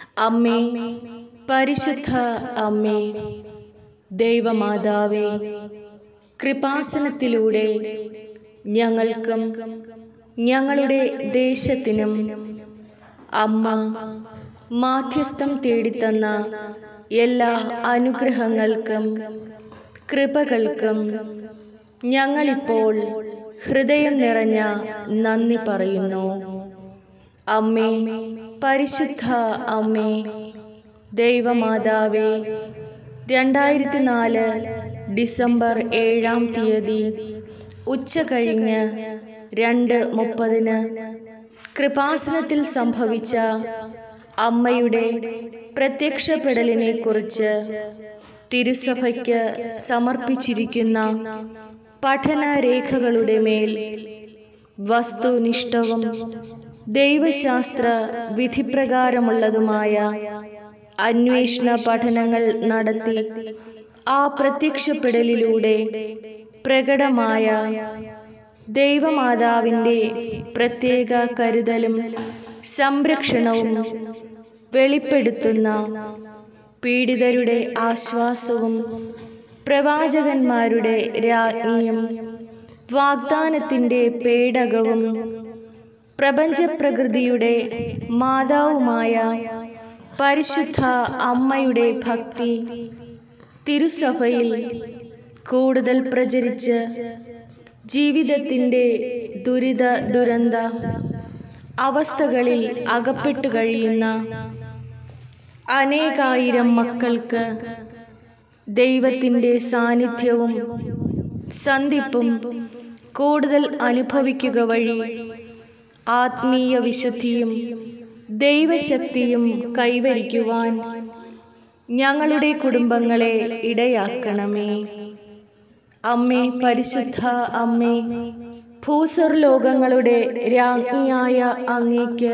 അമ്മേ, പരിശുദ്ധ അമ്മേ, ദൈവമാതാവേ, കൃപാസനത്തിലൂടെ ഞങ്ങൾക്കും ഞങ്ങളുടെ ദേശത്തിനും അമ്മ മാധ്യസ്ഥം തേടിത്തന്ന എല്ലാ അനുഗ്രഹങ്ങൾക്കും കൃപകൾക്കും ഞങ്ങളിപ്പോൾ ഹൃദയം നിറഞ്ഞ നന്ദി പറയുന്നു. അമ്മേ, പരിശുദ്ധ അമ്മേ, ദൈവമാതാവേ, 2004 ഡിസംബർ 7-ാം തീയതി ഉച്ച കഴിഞ്ഞ് 2:30 കൃപാസനത്തിൽ സംഭവിച്ച അമ്മയുടെ പ്രത്യക്ഷപ്പെടലിനെ കുറിച്ച് തിരുസഭയ്ക്ക് സമർപ്പിച്ചിരിക്കുന്ന പഠനരേഖകളുടെ മേൽ വസ്തുനിഷ്ഠവും ദൈവശാസ്ത്ര വിധിപ്രകാരമുള്ളതുമായ അന്വേഷണ പഠനങ്ങൾ നടത്തി ആ പ്രത്യക്ഷപ്പെടലിലൂടെ പ്രകടമായ ദൈവമാതാവിൻ്റെ പ്രത്യേക കരുതലും സംരക്ഷണവും വെളിപ്പെടുത്തുന്ന പീഡിതരുടെ ആശ്വാസവും പ്രവാചകന്മാരുടെ രാജ്ഞിയും വാഗ്ദാനത്തിൻ്റെ പേടകവും പ്രപഞ്ചപ്രകൃതിയുടെ മാതാവുമായ പരിശുദ്ധ അമ്മയുടെ ഭക്തി തിരുസഭയിൽ കൂടുതൽ പ്രചരിച്ച് ജീവിതത്തിൻ്റെ ദുരന്ത അവസ്ഥകളിൽ അകപ്പെട്ടു കഴിയുന്ന അനേകായിരം മക്കൾക്ക് ദൈവത്തിൻ്റെ സാന്നിധ്യവും സന്ധിപ്പും കൂടുതൽ അനുഭവിക്കുക വഴി ആത്മീയ വിശുദ്ധിയും ദൈവശക്തിയും കൈവരിക്കുവാൻ ഞങ്ങളുടെ കുടുംബങ്ങളെ ഇടയാക്കണമേ. അമ്മേ, പരിശുദ്ധ അമ്മേ, ഭൂസ്വർലോകങ്ങളുടെ രാജ്ഞിയായ അങ്ങേക്ക്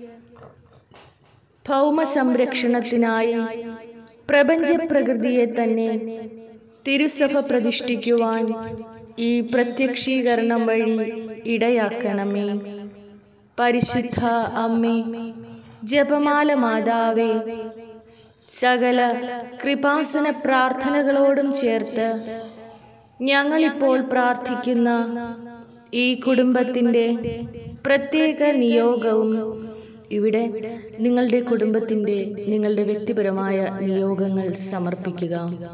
ഭൗമ സംരക്ഷണത്തിനായി പ്രപഞ്ചപ്രകൃതിയെ തന്നെ തിരുസഭ പ്രതിഷ്ഠിക്കുവാൻ ഈ പ്രത്യക്ഷീകരണം വഴി ഇടയാക്കണമേ. പരിശുദ്ധ അമ്മേ, ജപമാല മാതാവേ, സകല കൃപാസന പ്രാർത്ഥനകളോടും ചേർത്ത് ഞങ്ങളിപ്പോൾ പ്രാർത്ഥിക്കുന്ന ഈ കുടുംബത്തിൻ്റെ പ്രത്യേക നിയോഗവും ഇവിടെ നിങ്ങളുടെ കുടുംബത്തിൻ്റെ നിങ്ങളുടെ വ്യക്തിപരമായ നിയോഗങ്ങൾ സമർപ്പിക്കുക.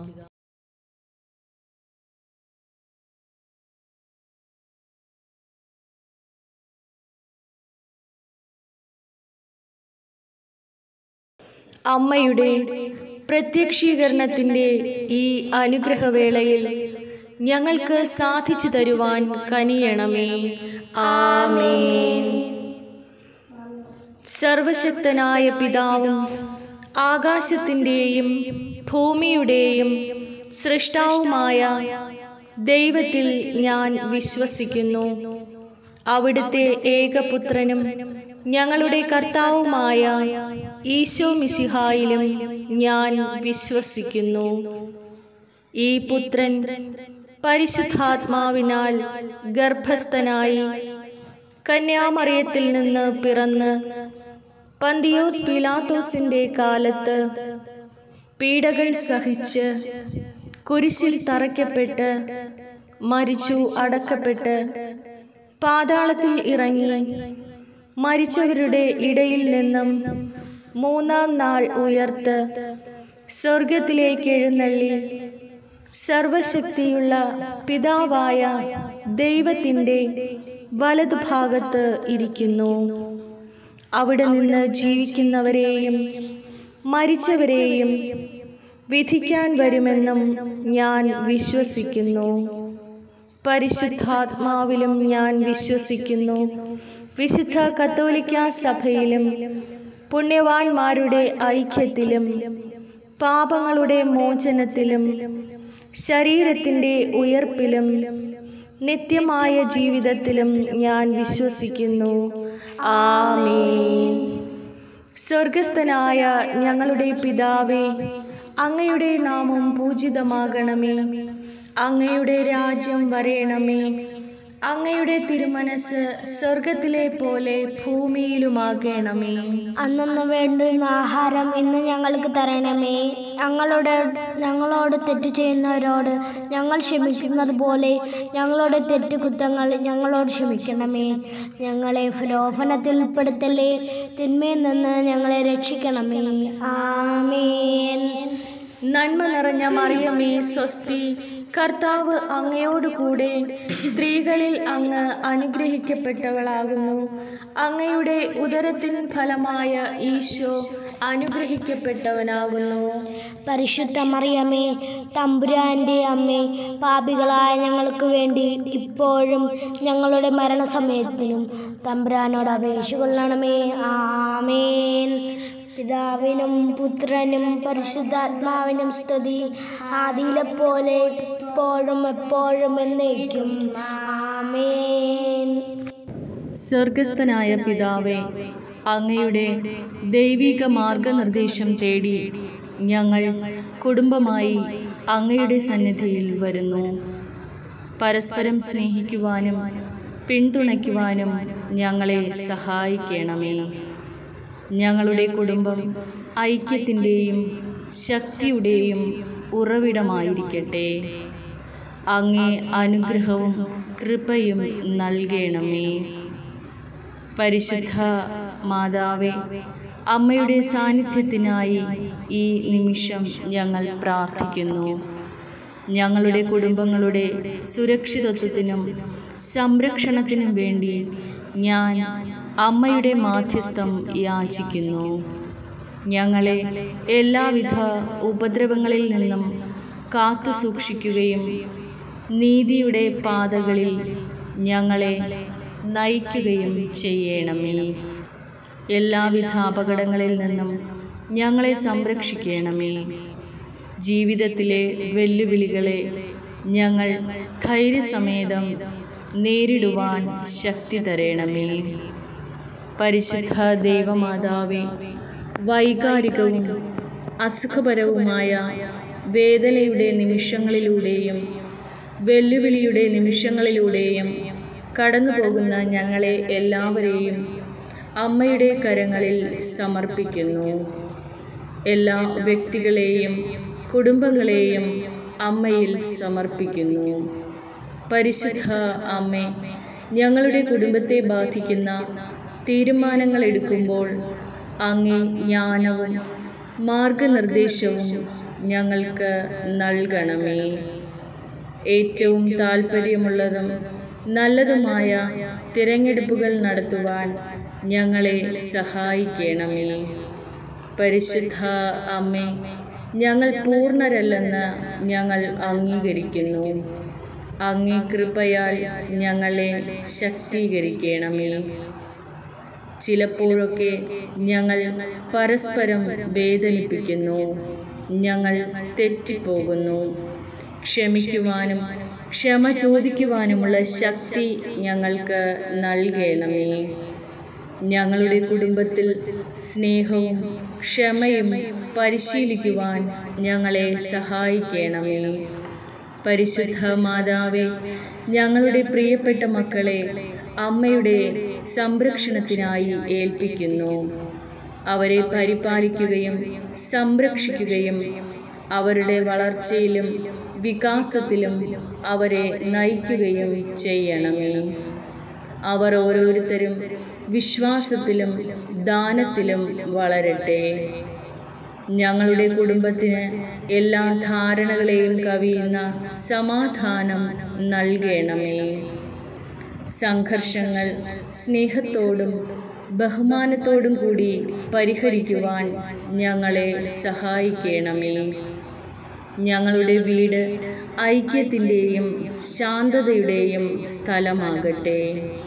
അമ്മയുടെ പ്രത്യക്ഷീകരണത്തിൻ്റെ ഈ അനുഗ്രഹവേളയിൽ ഞങ്ങൾക്ക് സാധിച്ചു തരുവാൻ കനിയണമേ. ആമേൻ. സർവശക്തനായ പിതാവും ആകാശത്തിൻ്റെയും ഭൂമിയുടെയും സൃഷ്ടാവുമായ ദൈവത്തിൽ ഞാൻ വിശ്വസിക്കുന്നു. അവിടുത്തെ ഏകപുത്രനും ഞങ്ങളുടെ കർത്താവുമായ ഈശോ മിശിഹായിലും ഞാൻ വിശ്വസിക്കുന്നു. ഈ പുത്രൻ പരിശുദ്ധാത്മാവിനാൽ ഗർഭസ്ഥനായി കന്യാമറിയത്തിൽ നിന്ന് പിറന്ന് പന്തിയോസ് പീലാത്തോസിന്റെ കാലത്ത് പീഡകൾ സഹിച്ച് കുരിശിൽ തറയ്ക്കപ്പെട്ട് മരിച്ചു അടക്കപ്പെട്ട് പാതാളത്തിൽ ഇറങ്ങി മരിച്ചവരുടെ ഇടയിൽ നിന്നും 3-ാം നാൾ ഉയർത്ത് സ്വർഗത്തിലേക്ക് എഴുന്നള്ളി സർവശക്തിയുള്ള പിതാവായ ദൈവത്തിൻ്റെ വലതുഭാഗത്ത് ഇരിക്കുന്നു. അവിടെ നിന്ന് ജീവിക്കുന്നവരെയും മരിച്ചവരെയും വിധിക്കാൻ വരുമെന്നും ഞാൻ വിശ്വസിക്കുന്നു. പരിശുദ്ധാത്മാവിലും ഞാൻ വിശ്വസിക്കുന്നു. വിശുദ്ധ കത്തോലിക്ക സഭയിലും പുണ്യവാന്മാരുടെ ഐക്യത്തിലും പാപങ്ങളുടെ മോചനത്തിലും ശരീരത്തിൻ്റെ ഉയർപ്പിലും നിത്യമായ ജീവിതത്തിലും ഞാൻ വിശ്വസിക്കുന്നു. ആമേൻ. സ്വർഗസ്ഥനായ ഞങ്ങളുടെ പിതാവേ, അങ്ങയുടെ നാമം പൂജിതമാകണമേ. അങ്ങയുടെ രാജ്യം വരേണമേ. അങ്ങയുടെ തിരുമനസ് സ്വർഗത്തിലെ പോലെ ഭൂമിയിലുമാകണമേ. അന്നു വേണ്ടുന്ന ആഹാരം ഇന്ന് ഞങ്ങൾക്ക് തരണമേ. ഞങ്ങളോട് തെറ്റ് ചെയ്യുന്നവരോട് ഞങ്ങൾ ക്ഷമിക്കുന്നത് പോലെ ഞങ്ങളുടെ തെറ്റുകുറ്റങ്ങൾ ഞങ്ങളോട് ക്ഷമിക്കണമേ. ഞങ്ങളെ പ്രലോഭനത്തിൽ ഉൾപ്പെടുത്തല്ലേ, തിന്മയിൽ നിന്ന് ഞങ്ങളെ രക്ഷിക്കണമേ. ആമേൻ. നന്മ നിറഞ്ഞ മറിയമേ സ്വസ്തി, കർത്താവ് അങ്ങയോട് കൂടെ സ്ത്രീകളിൽ അങ്ങ് അനുഗ്രഹിക്കപ്പെട്ടവളാകുന്നു. അങ്ങയുടെ ഉദരത്തിൻ ഫലമായ ഈശോ അനുഗ്രഹിക്കപ്പെട്ടവനാകുന്നു. പരിശുദ്ധ മറിയമേ, തമ്പുരാൻ്റെ അമ്മേ, പാപികളായ ഞങ്ങൾക്ക് വേണ്ടി ഇപ്പോഴും ഞങ്ങളുടെ മരണസമയത്തിനും തമ്പുരാനോട് അപേക്ഷ കൊള്ളണമേ. ആമേൻ. പിതാവിനും പുത്രനും പരിശുദ്ധാത്മാവിനും സ്തുതി, ആദിയിലെപ്പോലെ ഇപ്പോഴും എപ്പോഴും എന്നേക്കും. ആമേൻ. സ്വർഗസ്ഥനായ പിതാവേ, അങ്ങയുടെ ദൈവിക മാർഗനിർദ്ദേശം തേടി ഞങ്ങൾ കുടുംബമായി അങ്ങയുടെ സന്നിധിയിൽ വരുന്നു. പരസ്പരം സ്നേഹിക്കുവാനും പിന്തുണയ്ക്കുവാനും ഞങ്ങളെ സഹായിക്കണമേ. ഞങ്ങളുടെ കുടുംബം ഐക്യത്തിൻ്റെയും ശക്തിയുടെയും ഉറവിടമായിരിക്കട്ടെ. അങ്ങേ അനുഗ്രഹവും കൃപയും നൽകണമേ. പരിശുദ്ധ മാതാവേ, അമ്മയുടെ സാന്നിധ്യത്തിനായി ഈ നിമിഷം ഞങ്ങൾ പ്രാർത്ഥിക്കുന്നു. ഞങ്ങളുടെ കുടുംബങ്ങളുടെ സുരക്ഷിതത്വത്തിനും സംരക്ഷണത്തിനും വേണ്ടി ഞാൻ അമ്മയുടെ മാധ്യസ്ഥം യാചിക്കുന്നു. ഞങ്ങളെ എല്ലാവിധ ഉപദ്രവങ്ങളിൽ നിന്നും കാത്തു സൂക്ഷിക്കുകയും നീതിയുടെ പാതകളിൽ ഞങ്ങളെ നയിക്കുകയും ചെയ്യണമേ. എല്ലാവിധ അപകടങ്ങളിൽ നിന്നും ഞങ്ങളെ സംരക്ഷിക്കണമേ. ജീവിതത്തിലെ വെല്ലുവിളികളെ ഞങ്ങൾ ധൈര്യസമേതം നേരിടുവാൻ ശക്തി തരണമേ. പരിശുദ്ധ ദൈവമാതാവേ, വൈകാരികവും അസുഖപരവുമായ വേദനയുടെ നിമിഷങ്ങളിലൂടെയും വെല്ലുവിളിയുടെ നിമിഷങ്ങളിലൂടെയും കടന്നു പോകുന്ന ഞങ്ങളെ എല്ലാവരെയും അമ്മയുടെ കരങ്ങളിൽ സമർപ്പിക്കുന്നു. എല്ലാ വ്യക്തികളെയും കുടുംബങ്ങളെയും അമ്മയിൽ സമർപ്പിക്കുന്നു. പരിശുദ്ധ അമ്മേ, ഞങ്ങളുടെ കുടുംബത്തെ ബാധിക്കുന്ന തീരുമാനങ്ങൾ എടുക്കുമ്പോൾ അങ്ങേ ജ്ഞാനവും മാർഗനിർദ്ദേശവും ഞങ്ങൾക്ക് നൽകണമേ. ഏറ്റവും താൽപ്പര്യമുള്ളതും നല്ലതുമായ തിരഞ്ഞെടുപ്പുകൾ നടത്തുവാൻ ഞങ്ങളെ സഹായിക്കണമേ. പരിശുദ്ധ അമ്മേ, ഞങ്ങൾ പൂർണ്ണരല്ലെന്ന് ഞങ്ങൾ അംഗീകരിക്കുന്നു. അങ്ങേ കൃപയാൽ ഞങ്ങളെ ശക്തീകരിക്കണമേ. ചിലപ്പോഴൊക്കെ ഞങ്ങൾ പരസ്പരം വേദനിപ്പിക്കുന്നു. ഞങ്ങൾ തെറ്റിപ്പോകുന്നു. ക്ഷമിക്കുവാനും ക്ഷമ ചോദിക്കുവാനുമുള്ള ശക്തി ഞങ്ങൾക്ക് നൽകണമേ. ഞങ്ങളുടെ കുടുംബത്തിൽ സ്നേഹവും ക്ഷമയും പരിശീലിക്കുവാൻ ഞങ്ങളെ സഹായിക്കണമേ. പരിശുദ്ധ മാതാവേ, ഞങ്ങളുടെ പ്രിയപ്പെട്ട മക്കളെ അമ്മയുടെ സംരക്ഷണത്തിനായി ഏൽപ്പിക്കുന്നു. അവരെ പരിപാലിക്കുകയും സംരക്ഷിക്കുകയും അവരുടെ വളർച്ചയിലും വികാസത്തിലും അവരെ നയിക്കുകയും ചെയ്യണമേ. അവർ ഓരോരുത്തരും വിശ്വാസത്തിലും ദാനത്തിലും വളരട്ടെ. ഞങ്ങളുടെ കുടുംബത്തിന് എല്ലാ ധാരണകളെയും കവിയുന്ന സമാധാനം നൽകണമേ. സംഘർഷങ്ങൾ സ്നേഹത്തോടും ബഹുമാനത്തോടും കൂടി പരിഹരിക്കുവാൻ ഞങ്ങളെ സഹായിക്കണമേ. ഞങ്ങളുടെ വീട് ഐക്യത്തിൻ്റെയും ശാന്തതയുടെയും സ്ഥലമാകട്ടെ.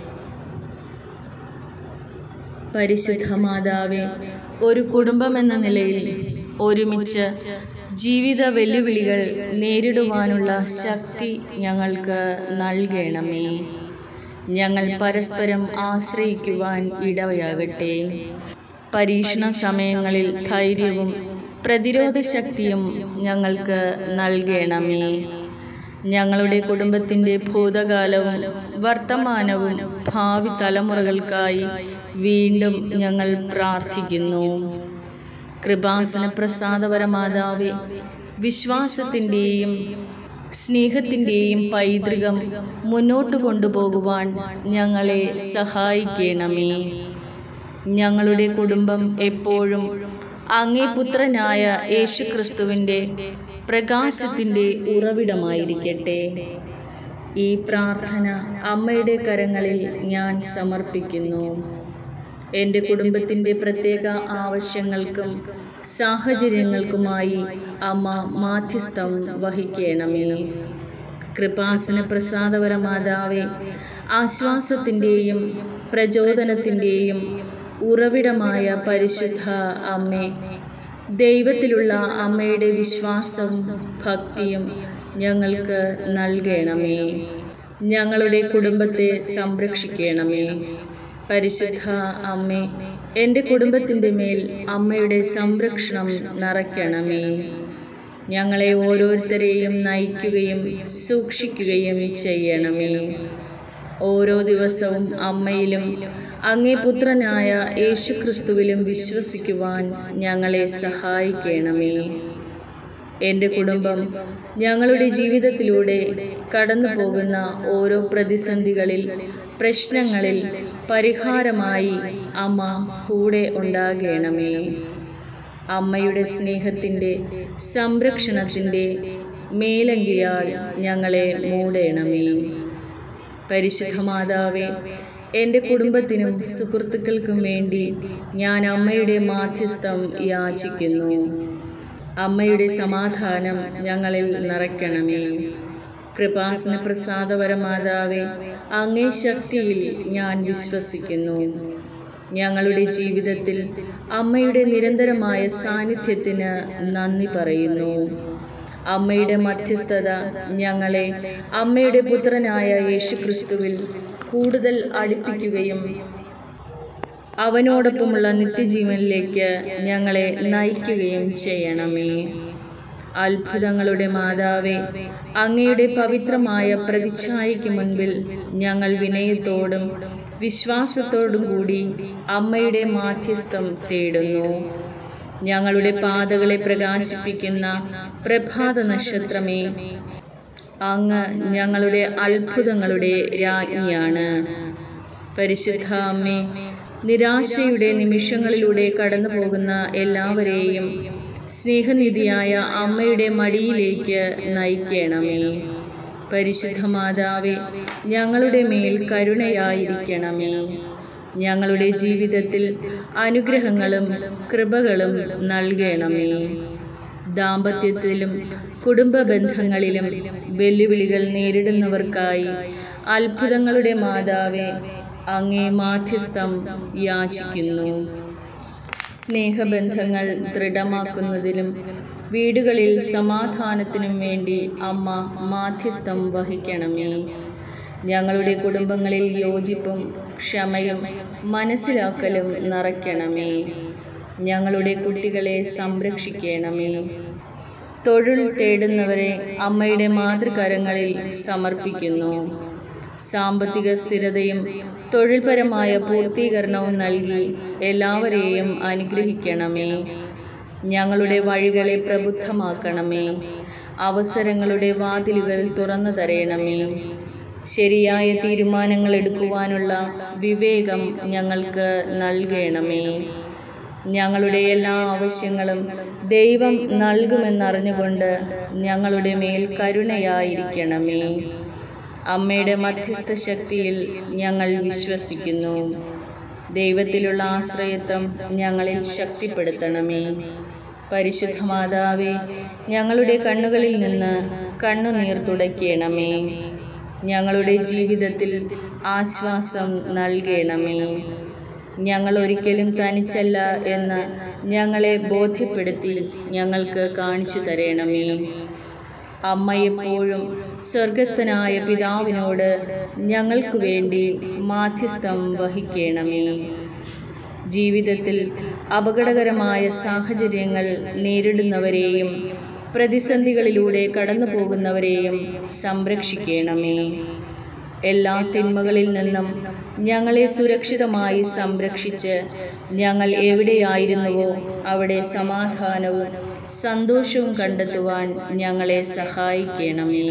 പരിശുദ്ധ മാതാവേ, ഒരു കുടുംബമെന്ന നിലയിൽ ഒരുമിച്ച് ജീവിത വെല്ലുവിളികൾ നേരിടുവാനുള്ള ശക്തി ഞങ്ങൾക്ക് നൽകണമേ. ഞങ്ങൾ പരസ്പരം ആശ്രയിക്കുവാൻ ഇടയാകട്ടെ. പരീക്ഷണ സമയങ്ങളിൽ ധൈര്യവും പ്രതിരോധ ശക്തിയും ഞങ്ങൾക്ക് നൽകണമേ. ഞങ്ങളുടെ കുടുംബത്തിൻ്റെ ഭൂതകാലവും വർത്തമാനവും ഭാവി തലമുറകൾക്കായി വീണ്ടും ഞങ്ങൾ പ്രാർത്ഥിക്കുന്നു. കൃപാസന പ്രസാദപരമാതാവേ, വിശ്വാസത്തിൻ്റെയും സ്നേഹത്തിൻ്റെയും പൈതൃകം മുന്നോട്ട് കൊണ്ടുപോകുവാൻ ഞങ്ങളെ സഹായിക്കണമേ. ഞങ്ങളുടെ കുടുംബം എപ്പോഴും അങ്ങേ പുത്രനായ യേശുക്രിസ്തുവിൻ്റെ പ്രകാശത്തിൻ്റെ ഉറവിടമായിരിക്കട്ടെ. ഈ പ്രാർത്ഥന അമ്മയുടെ കരങ്ങളിൽ ഞാൻ സമർപ്പിക്കുന്നു. എൻ്റെ കുടുംബത്തിൻ്റെ പ്രത്യേക ആവശ്യങ്ങൾക്കും സാഹചര്യങ്ങൾക്കുമായി അമ്മ മാധ്യസ്ഥം വഹിക്കണമേ. കൃപാസന പ്രസാദപരമാതാവേ, ആശ്വാസത്തിൻ്റെയും പ്രചോദനത്തിൻ്റെയും ഉറവിടമായ പരിശുദ്ധ അമ്മേ, ദൈവത്തിലുള്ള അമ്മയുടെ വിശ്വാസവും ഭക്തിയും ഞങ്ങൾക്ക് നൽകണമേ. ഞങ്ങളുടെ കുടുംബത്തെ സംരക്ഷിക്കണമേ. പരിശുദ്ധ അമ്മേ, എൻ്റെ കുടുംബത്തിൻ്റെ മേൽ അമ്മയുടെ സംരക്ഷണം നിറയ്ക്കണമേ. ഞങ്ങളെ ഓരോരുത്തരെയും നയിക്കുകയും സൂക്ഷിക്കുകയും ചെയ്യണമേ. ഓരോ ദിവസവും അമ്മയിലും അങ്ങേ പുത്രനായ യേശുക്രിസ്തുവിലും വിശ്വസിക്കുവാൻ ഞങ്ങളെ സഹായിക്കണമേ. എൻ്റെ കുടുംബം ഞങ്ങളുടെ ജീവിതത്തിലൂടെ കടന്നു പോകുന്ന ഓരോ പ്രതിസന്ധികളിൽ, പ്രശ്നങ്ങളിൽ പരിഹാരമായി അമ്മ കൂടെ ഉണ്ടാകണമേ. അമ്മയുടെ സ്നേഹത്തിൻ്റെ സംരക്ഷണത്തിൻ്റെ മേലങ്കിയാൽ ഞങ്ങളെ മൂടണമേ. പരിശുദ്ധ മാതാവേ, എൻ്റെ കുടുംബത്തിനും സുഹൃത്തുക്കൾക്കും വേണ്ടി ഞാൻ അമ്മയുടെ മാധ്യസ്ഥം യാചിക്കുന്നു. അമ്മയുടെ സമാധാനം ഞങ്ങളിൽ നിറയ്ക്കണമേ. കൃപാസന പ്രസാദപരമാതാവേ, അങ്ങേ ശക്തിയിൽ ഞാൻ വിശ്വസിക്കുന്നു. ഞങ്ങളുടെ ജീവിതത്തിൽ അമ്മയുടെ നിരന്തരമായ സാന്നിധ്യത്തിന് നന്ദി പറയുന്നു. അമ്മയുടെ മധ്യസ്ഥത ഞങ്ങളെ അമ്മയുടെ പുത്രനായ യേശുക്രിസ്തുവിൽ കൂടുതൽ അടുപ്പിക്കുകയും അവനോടൊപ്പമുള്ള നിത്യജീവനിലേക്ക് ഞങ്ങളെ നയിക്കുകയും ചെയ്യണമേ. അത്ഭുതങ്ങളുടെ മാതാവേ, അങ്ങയുടെ പവിത്രമായ പ്രതിച്ഛായയ്ക്ക് മുൻപിൽ ഞങ്ങൾ വിനയത്തോടും വിശ്വാസത്തോടും കൂടി അമ്മയുടെ മാധ്യസ്ഥം തേടുന്നു. ഞങ്ങളുടെ പാതകളെ പ്രകാശിപ്പിക്കുന്ന പ്രഭാത നക്ഷത്രമേ, അങ്ങ് ഞങ്ങളുടെ അത്ഭുതങ്ങളുടെ രാജ്ഞിയാണ്. പരിശുദ്ധ അമ്മേ, നിരാശയുടെ നിമിഷങ്ങളിലൂടെ കടന്നു പോകുന്ന എല്ലാവരെയും സ്നേഹനിധിയായ അമ്മയുടെ മടിയിലേക്ക് നയിക്കണമേ. പരിശുദ്ധ മാതാവേ, ഞങ്ങളുടെ മേൽ കരുണയായിരിക്കണമേ. ഞങ്ങളുടെ ജീവിതത്തിൽ അനുഗ്രഹങ്ങളും കൃപകളും നൽകണമേ. ദാമ്പത്യത്തിലും കുടുംബ ബന്ധങ്ങളിലും വെല്ലുവിളികൾ നേരിടുന്നവർക്കായി അത്ഭുതങ്ങളുടെ മാതാവേ, അങ്ങേ മാധ്യസ്ഥം യാചിക്കുന്നു. സ്നേഹബന്ധങ്ങൾ ദൃഢമാക്കുന്നതിലും വീടുകളിൽ സമാധാനത്തിനും വേണ്ടി അമ്മ മാധ്യസ്ഥം വഹിക്കണമേ. ഞങ്ങളുടെ കുടുംബങ്ങളിൽ യോജിപ്പും ക്ഷമയും മനസ്സിലാക്കലും നിറയ്ക്കണമേ. ഞങ്ങളുടെ കുട്ടികളെ സംരക്ഷിക്കണമേ. തൊഴിൽ തേടുന്നവരെ അമ്മയുടെ മാതൃകരങ്ങളിൽ സമർപ്പിക്കുന്നു. സാമ്പത്തിക സ്ഥിരതയും തൊഴിൽപരമായ പൂർത്തീകരണവും നൽകി എല്ലാവരെയും അനുഗ്രഹിക്കണമേ. ഞങ്ങളുടെ വഴികളെ പ്രബുദ്ധമാക്കണമേ. അവസരങ്ങളുടെ വാതിലുകൾ തുറന്നു തരയണമേ. ശരിയായ തീരുമാനങ്ങൾ എടുക്കുവാനുള്ള വിവേകം ഞങ്ങൾക്ക് നൽകണമേ. ഞങ്ങളുടെ എല്ലാ ആവശ്യങ്ങളും ദൈവം നൽകുമെന്നറിഞ്ഞുകൊണ്ട് ഞങ്ങളുടെ മേൽ കരുണയായിരിക്കണമേ. അമ്മയുടെ മധ്യസ്ഥ ശക്തിയിൽ ഞങ്ങൾ വിശ്വസിക്കുന്നു. ദൈവത്തിലുള്ള ആശ്രയത്വം ഞങ്ങളിൽ ശക്തിപ്പെടുത്തണമേ. പരിശുദ്ധ മാതാവേ, ഞങ്ങളുടെ കണ്ണുകളിൽ നിന്ന് കണ്ണുനീർ തുടയ്ക്കണമേ. ഞങ്ങളുടെ ജീവിതത്തിൽ ആശ്വാസം നൽകണമേ. ഞങ്ങൾ ഒരിക്കലും തനിച്ചല്ല എന്ന് ഞങ്ങളെ ബോധ്യപ്പെടുത്തി ഞങ്ങൾക്ക് കാണിച്ചു തരണമേ. അമ്മ എപ്പോഴും സ്വർഗസ്ഥനായ പിതാവിനോട് ഞങ്ങൾക്ക് വേണ്ടി മാധ്യസ്ഥം വഹിക്കണമേ. ജീവിതത്തിൽ അപകടകരമായ സാഹചര്യങ്ങൾ നേരിടുന്നവരെയും പ്രതിസന്ധികളിലൂടെ കടന്നു പോകുന്നവരെയും സംരക്ഷിക്കണമേ. എല്ലാ തിന്മകളിൽ നിന്നും ഞങ്ങളെ സുരക്ഷിതമായി സംരക്ഷിച്ച് ഞങ്ങൾ എവിടെയായിരുന്നുവോ അവിടെ സമാധാനവും സന്തോഷവും കണ്ടെത്തുവാൻ ഞങ്ങളെ സഹായിക്കണമേ.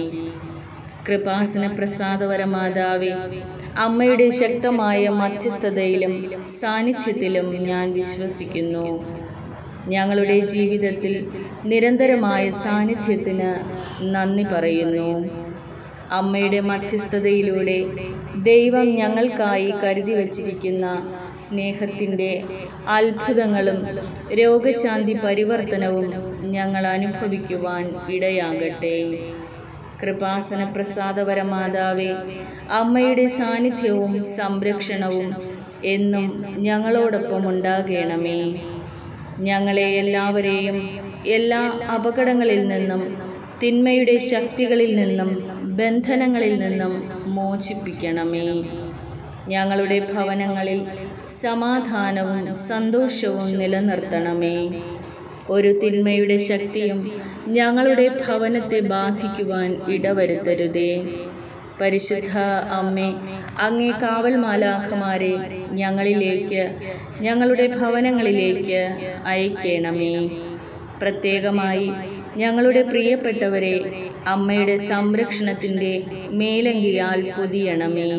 കൃപാസന പ്രസാദവരമാതാവേ, അമ്മയുടെ ശക്തമായ മധ്യസ്ഥതയിലും സാന്നിധ്യത്തിലും ഞാൻ വിശ്വസിക്കുന്നു. ഞങ്ങളുടെ ജീവിതത്തിൽ നിരന്തരമായ സാന്നിധ്യത്തിന് നന്ദി പറയുന്നു. അമ്മയുടെ മധ്യസ്ഥതയിലൂടെ ദൈവം ഞങ്ങൾക്കായി കരുതി വച്ചിരിക്കുന്ന സ്നേഹത്തിൻ്റെ അത്ഭുതങ്ങളും രോഗശാന്തി പരിവർത്തനവും ഞങ്ങൾ അനുഭവിക്കുവാൻ ഇടയാകട്ടെ. കൃപാസന പ്രസാദവരമാതാവേ, അമ്മയുടെ സാന്നിധ്യവും സംരക്ഷണവും എന്നും ഞങ്ങളോടൊപ്പം ഉണ്ടാകണമേ. ഞങ്ങളെ എല്ലാവരെയും എല്ലാ അപകടങ്ങളിൽ നിന്നും തിന്മയുടെ ശക്തികളിൽ നിന്നും ബന്ധനങ്ങളിൽ നിന്നും മോചിപ്പിക്കണമേ. ഞങ്ങളുടെ ഭവനങ്ങളിൽ സമാധാനവും സന്തോഷവും നിലനിർത്തണമേ. ഒരു തിന്മയുടെ ശക്തിയും ഞങ്ങളുടെ ഭവനത്തെ ബാധിക്കുവാൻ ഇടവരുത്തരുതേ. പരിശുദ്ധ അമ്മേ, അങ്ങേ കാവൽ മാലാഖമാരെ ഞങ്ങളിലേക്ക്, ഞങ്ങളുടെ ഭവനങ്ങളിലേക്ക് അയക്കണമേ. പ്രത്യേകമായി ഞങ്ങളുടെ പ്രിയപ്പെട്ടവരെ അമ്മയുടെ സംരക്ഷണത്തിൻ്റെ മേലങ്കിയാൽ പൊതിയണമേ.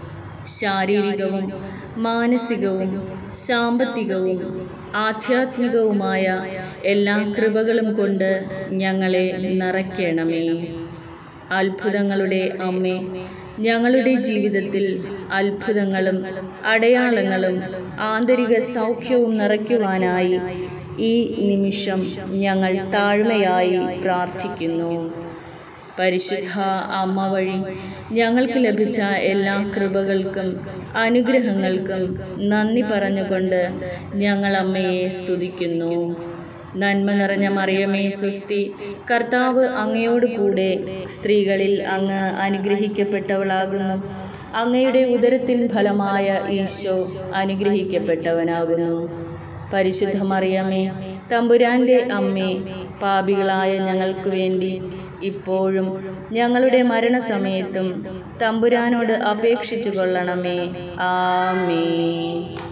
ശാരീരികവും മാനസികവും സാമ്പത്തികവും ആധ്യാത്മികവുമായ എല്ലാ കൃപകളും കൊണ്ട് ഞങ്ങളെ നിറയ്ക്കണമേ. അത്ഭുതങ്ങളുടെ അമ്മേ, ഞങ്ങളുടെ ജീവിതത്തിൽ അത്ഭുതങ്ങളും അടയാളങ്ങളും ആന്തരിക സൗഖ്യവും നിറയ്ക്കുവാനായി ഈ നിമിഷം ഞങ്ങൾ താഴ്മയായി പ്രാർത്ഥിക്കുന്നു. പരിശുദ്ധ അമ്മ വഴി ഞങ്ങൾക്ക് ലഭിച്ച എല്ലാ കൃപകൾക്കും അനുഗ്രഹങ്ങൾക്കും നന്ദി പറഞ്ഞുകൊണ്ട് ഞങ്ങൾ അമ്മയെ സ്തുതിക്കുന്നു. നന്മ നിറഞ്ഞ മറിയമേ സ്വസ്തി, കർത്താവ് അങ്ങയോട് കൂടെ, സ്ത്രീകളിൽ അങ്ങ് അനുഗ്രഹിക്കപ്പെട്ടവളാകുന്നു. അങ്ങയുടെ ഉദരത്തിൻ ഫലമായ ഈശോ അനുഗ്രഹിക്കപ്പെട്ടവനാകുന്നു. പരിശുദ്ധ മറിയമേ, തമ്പുരാൻ്റെ അമ്മേ, പാപികളായ ഞങ്ങൾക്ക് വേണ്ടി ഇപ്പോഴും ഞങ്ങളുടെ മരണസമയത്തും തമ്പുരാനോട് അപേക്ഷിച്ചു കൊള്ളണമേ. ആമേൻ.